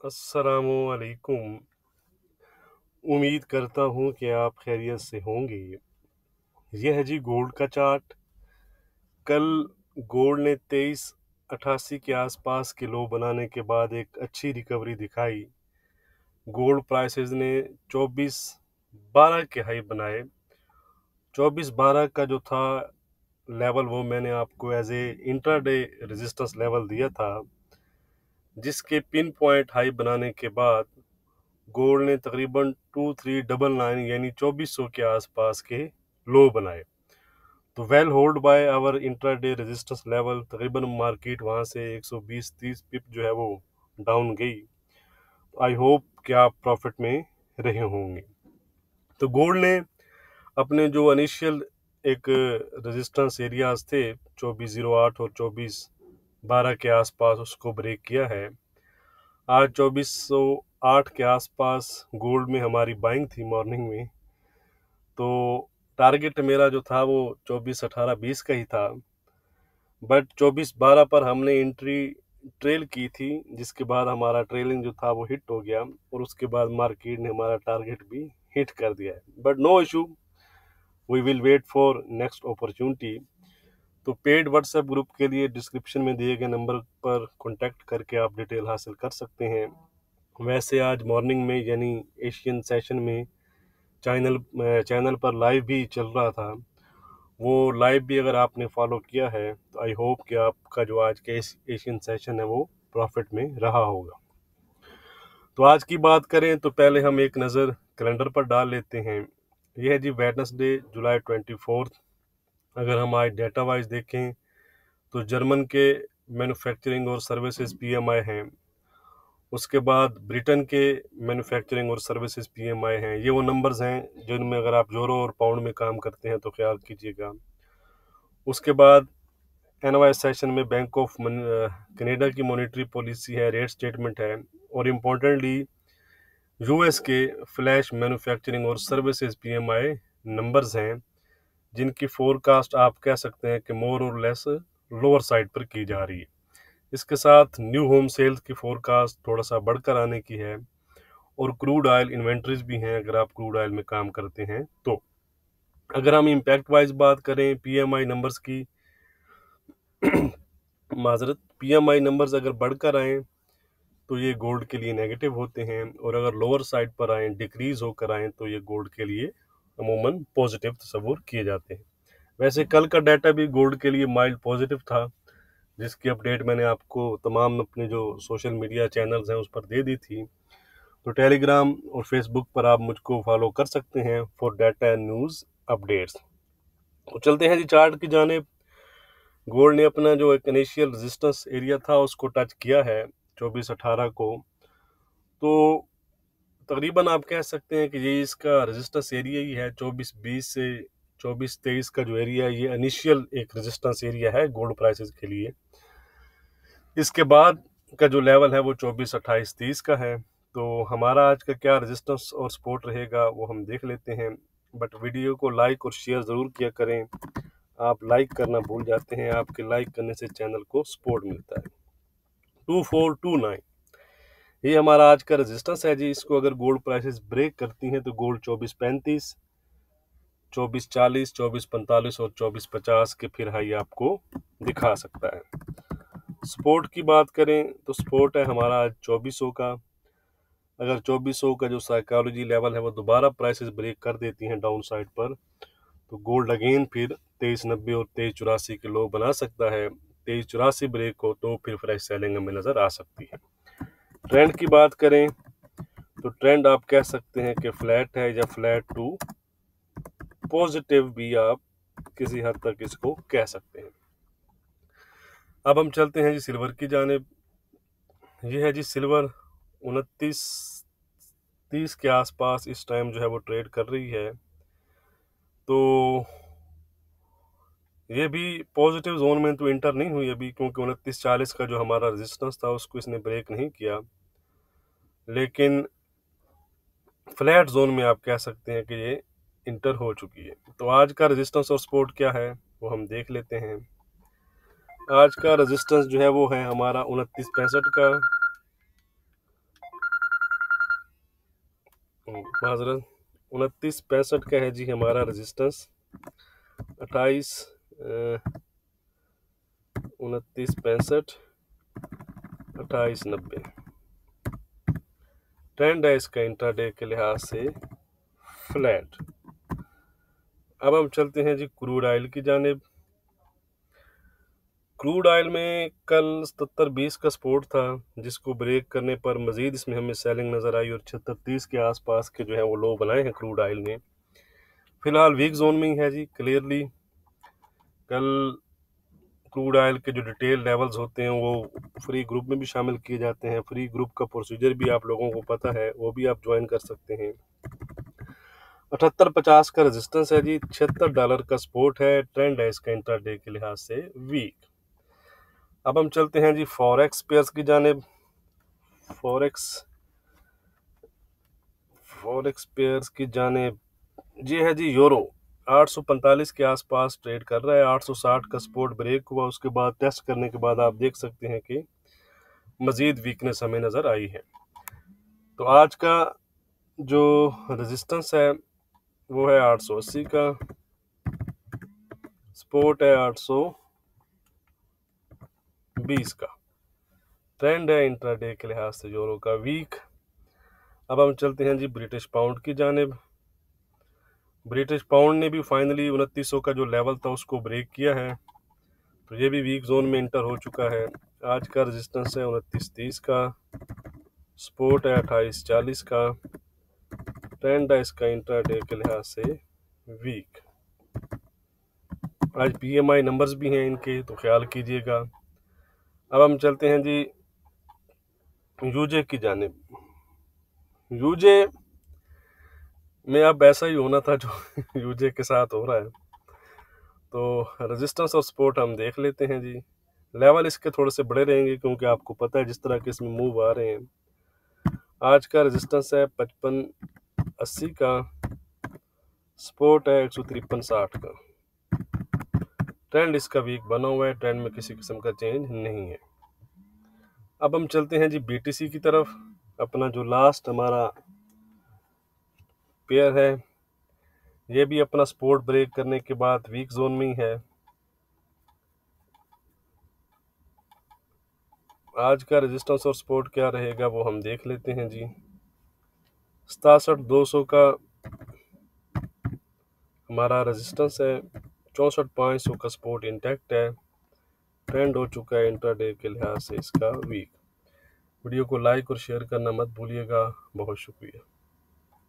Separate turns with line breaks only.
अस्सलामुअलैकुम। उम्मीद करता हूँ कि आप खैरियत से होंगे। यह है जी गोल्ड का चार्ट। कल गोल्ड ने 2388 के आसपास के लो बनाने के बाद एक अच्छी रिकवरी दिखाई। गोल्ड प्राइसेस ने 2412 के हाई बनाए। 2412 का जो था लेवल वो मैंने आपको as a intraday resistance level दिया था, जिसके पिन पॉइंट हाई बनाने के बाद गोल्ड ने तकरीबन 2399 यानी 2400 के आसपास के लो बनाए। तो well hold by our intraday resistance level. तकरीबन मार्केट वहां से 120-30 पिप जो है वो डाउन गई। आई होप कि आप प्रॉफिट में रहे होंगे। तो गोल्ड ने अपने जो इनिशियल एक रेजिस्टेंस एरियाज थे 2408 और 2412 के आसपास, उसको ब्रेक किया है। आज 2408 के आसपास गोल्ड में हमारी बाइंग थी मॉर्निंग में। तो टारगेट मेरा जो था वो 2418-20 का ही था, बट 2412 पर हमने एंट्री ट्रेल की थी, जिसके बाद हमारा ट्रेलिंग जो था वो हिट हो गया और उसके बाद मार्केट ने हमारा टारगेट भी हिट कर दिया है। But no issue, we will wait for next opportunity. तो पेड व्हाट्सएप ग्रुप के लिए डिस्क्रिप्शन में दिए गए नंबर पर कॉन्टैक्ट करके आप डिटेल हासिल कर सकते हैं। वैसे आज मॉर्निंग में यानी एशियन सेशन में चैनल पर लाइव भी चल रहा था। वो लाइव भी अगर आपने फॉलो किया है तो आई होप कि आपका जो आज के एशियन सेशन है वो प्रॉफिट में रहा होगा। तो आज की बात करें तो पहले हम एक नज़र कैलेंडर पर डाल लेते हैं। यह है जी वेडनेसडे जुलाई 24। अगर हम आज डेटा वाइज देखें तो जर्मन के मैन्युफैक्चरिंग और सर्विसेज पीएमआई हैं, उसके बाद ब्रिटेन के मैन्युफैक्चरिंग और सर्विसेज पीएमआई हैं। ये वो नंबर्स हैं जिनमें अगर आप यूरो और पाउंड में काम करते हैं तो ख्याल कीजिएगा। उसके बाद एनवाई सेशन में बैंक ऑफ कनाडा की मॉनेटरी पॉलिसी है, रेट स्टेटमेंट है, और इम्पोर्टेंटली यूएस के फ्लैश मैन्युफैक्चरिंग और सर्विसेज पीएमआई नंबर्स हैं, जिनकी फोरकास्ट आप कह सकते हैं कि मोर और लेस लोअर साइड पर की जा रही है। इसके साथ न्यू होम सेल्स की फोरकास्ट थोड़ा सा बढ़कर आने की है, और क्रूड ऑयल इन्वेंट्रीज भी हैं अगर आप क्रूड ऑयल में काम करते हैं तो। अगर हम इम्पैक्ट वाइज बात करें पीएमआई नंबर्स की, माजरत, पीएमआई नंबर्स अगर बढ़कर आएँ तो ये गोल्ड के लिए नेगेटिव होते हैं, और अगर लोअर साइड पर आएँ, डिक्रीज होकर आएँ, तो ये गोल्ड के लिए अमूमन पॉजिटिव तस्वुर किए जाते हैं। वैसे कल का डाटा भी गोल्ड के लिए माइल्ड पॉजिटिव था, जिसकी अपडेट मैंने आपको तमाम अपने जो सोशल मीडिया चैनल्स हैं उस पर दे दी थी। तो टेलीग्राम और फेसबुक पर आप मुझको फॉलो कर सकते हैं for data and news updates. तो चलते हैं जी चार्ट की जानिब। गोल्ड ने अपना जो एक इनिशियल रेजिस्टेंस एरिया था उसको टच किया है 2418 को। तो तकरीबन आप कह सकते हैं कि ये इसका रेजिस्टेंस एरिया ही है। 2420 से 2423 का जो एरिया है ये इनिशियल एक रेजिस्टेंस एरिया है गोल्ड प्राइसेस के लिए। इसके बाद का जो लेवल है वो 2428-30 का है। तो हमारा आज का क्या रेजिस्टेंस और सपोर्ट रहेगा वो हम देख लेते हैं। बट वीडियो को लाइक और शेयर ज़रूर किया करें। आप लाइक करना भूल जाते हैं, आपके लाइक करने से चैनल को सपोर्ट मिलता है। 2429 ये हमारा आज का रेजिस्टेंस है जी। इसको अगर गोल्ड प्राइसेस ब्रेक करती हैं तो गोल्ड 2435, 2440, 2445 और 2450 के फिर हाई आपको दिखा सकता है। सपोर्ट की बात करें तो सपोर्ट है हमारा आज 2400 का। अगर 2400 का जो साइकोलॉजी लेवल है वो दोबारा प्राइसेस ब्रेक कर देती हैं डाउन साइड पर, तो गोल्ड अगेन फिर 2390 और 2384 के लो बना सकता है। 2384 ब्रेक हो तो फिर फ्रेश सेलिंग हमें नज़र आ सकती है। ट्रेंड की बात करें तो ट्रेंड आप कह सकते हैं कि फ्लैट है या फ्लैट टू पॉजिटिव भी आप किसी हद तक इसको कह सकते हैं। अब हम चलते हैं जी सिल्वर की जानिब। ये है जी सिल्वर 2930 के आसपास इस टाइम जो है वो ट्रेड कर रही है। तो ये भी पॉजिटिव जोन में तो इंटर नहीं हुई अभी, क्योंकि 2940 का जो हमारा रेजिस्टेंस था उसको इसने ब्रेक नहीं किया, लेकिन फ्लैट जोन में आप कह सकते हैं कि ये इंटर हो चुकी है। तो आज का रेजिस्टेंस और सपोर्ट क्या है वो हम देख लेते हैं। आज का रेजिस्टेंस जो है वो है हमारा 2965 का, माजरत 29.65 का है जी हमारा रेजिस्टेंस। 29.65 28.90 ट्रेंड है इसका इंट्राडे के लिहाज से फ्लैट। अब हम चलते हैं जी क्रूड ऑयल की जानिब। क्रूड ऑयल में कल 77.20 का सपोर्ट था, जिसको ब्रेक करने पर मजीद इसमें हमें सेलिंग नजर आई और 76.30 के आसपास के जो है वो लो बनाए हैं क्रूड ऑयल ने। फिलहाल वीक जोन में ही है जी क्लियरली। कल क्रूड ऑयल के जो डिटेल लेवल्स होते हैं वो फ्री ग्रुप में भी शामिल किए जाते हैं। फ्री ग्रुप का प्रोसीजर भी आप लोगों को पता है, वो भी आप ज्वाइन कर सकते हैं। 78.50 का रेजिस्टेंस है जी। $76 का सपोर्ट है। ट्रेंड है इसका इंट्राडे के लिहाज से वीक। अब हम चलते हैं जी फॉरेक्स पेयर्स की जानिब। फॉरेक्स पेयर्स की जानिब ये है जी यूरो 845 के आसपास ट्रेड कर रहा है। 860 का सपोर्ट ब्रेक हुआ, उसके बाद टेस्ट करने के बाद आप देख सकते हैं कि मजीद वीकनेस हमें नजर आई है। तो आज का जो रेजिस्टेंस है वो है 880 का, सपोर्ट है 820 का। ट्रेंड है इंट्राडे के लिहाज से यूरो का वीक। अब हम चलते हैं जी ब्रिटिश पाउंड की जानिब। ब्रिटिश पाउंड ने भी फाइनली 2900 का जो लेवल था उसको ब्रेक किया है, तो ये भी वीक जोन में इंटर हो चुका है। आज का रेजिस्टेंस है 2930 का, सपोर्ट है 2840 का। ट्रेंड है इसका इंट्राडे के लिहाज से वीक। आज पीएमआई नंबर्स भी हैं इनके, तो ख्याल कीजिएगा। अब हम चलते हैं जी यूजे की जानिब। यूजे में अब ऐसा ही होना था जो यूजे के साथ हो रहा है। तो रेजिस्टेंस और सपोर्ट हम देख लेते हैं जी। लेवल इसके थोड़े से बड़े रहेंगे क्योंकि आपको पता है जिस तरह के इसमें मूव आ रहे हैं। आज का रेजिस्टेंस है 5580 का, सपोर्ट है 153.60 का। ट्रेंड इसका वीक बना हुआ है, ट्रेंड में किसी किस्म का चेंज नहीं है। अब हम चलते हैं जी बीटीसी की तरफ। अपना जो लास्ट हमारा पेयर है ये भी अपना सपोर्ट ब्रेक करने के बाद वीक जोन में ही है। आज का रेजिस्टेंस और सपोर्ट क्या रहेगा वो हम देख लेते हैं जी। 67,200 का हमारा रेजिस्टेंस है। 64,500 का सपोर्ट इंटैक्ट है। ट्रेंड हो चुका है इंट्राडे के लिहाज से इसका वीक। वीडियो को लाइक और शेयर करना मत भूलिएगा। बहुत शुक्रिया।